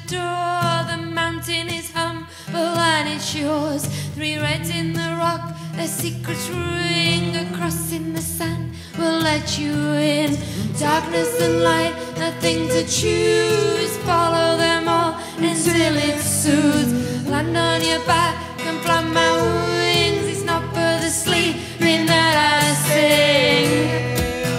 door. The mountain is humble and it's yours. 3 reds in the rock, their secrets ring across in the sand. Will let you in. Darkness and light, nothing to choose. Follow them all until it soothes. Land on your back and flap my wings. It's not for the sleeping that I sing.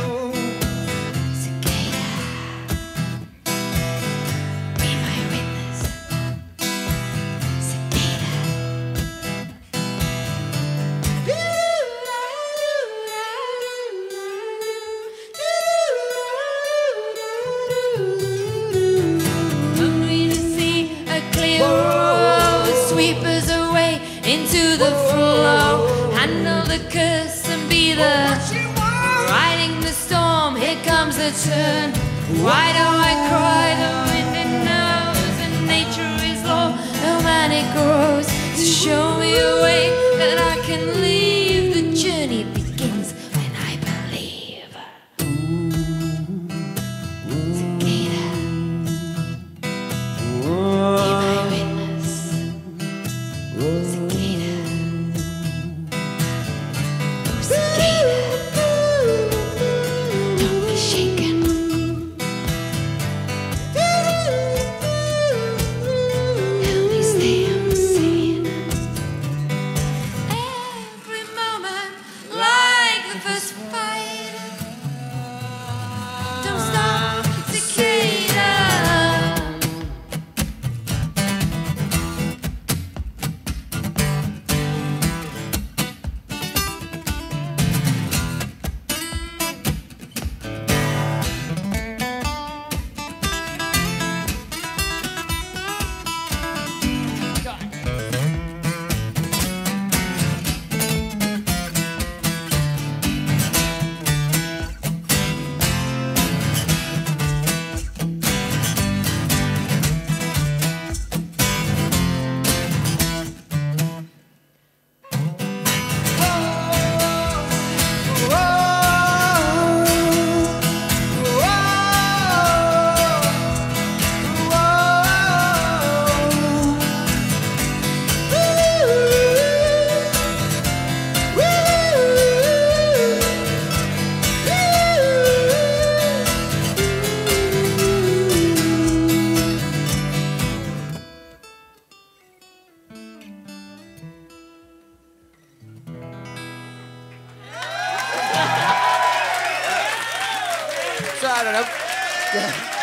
Into the flow, handle the curse and be the riding the storm. Here comes the turn. Why do I cry? The wind it knows, and nature is law. No man it grows to show me a way that I can leave. The journey begins when I believe. Cicada, be my witness. Cicada, oh cicada, don't be shaken. Help me stay unseen. Every moment like the first fight. Don't stop, cicada. So I don't know.